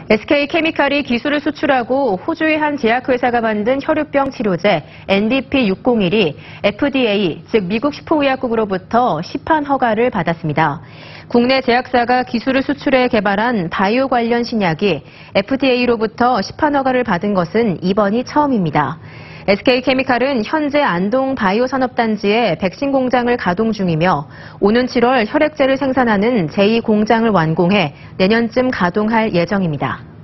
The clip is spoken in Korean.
SK케미칼이 기술을 수출하고 호주의 한 제약회사가 만든 혈유병 치료제 NDP-601이 FDA, 즉 미국 식품의약국으로부터 시판 허가를 받았습니다. 국내 제약사가 기술을 수출해 개발한 바이오 관련 신약이 FDA로부터 시판 허가를 받은 것은 이번이 처음입니다. SK케미칼은 현재 안동 바이오산업단지에 백신 공장을 가동 중이며 오는 7월 혈액제를 생산하는 제2공장을 완공해 내년쯤 가동할 예정입니다.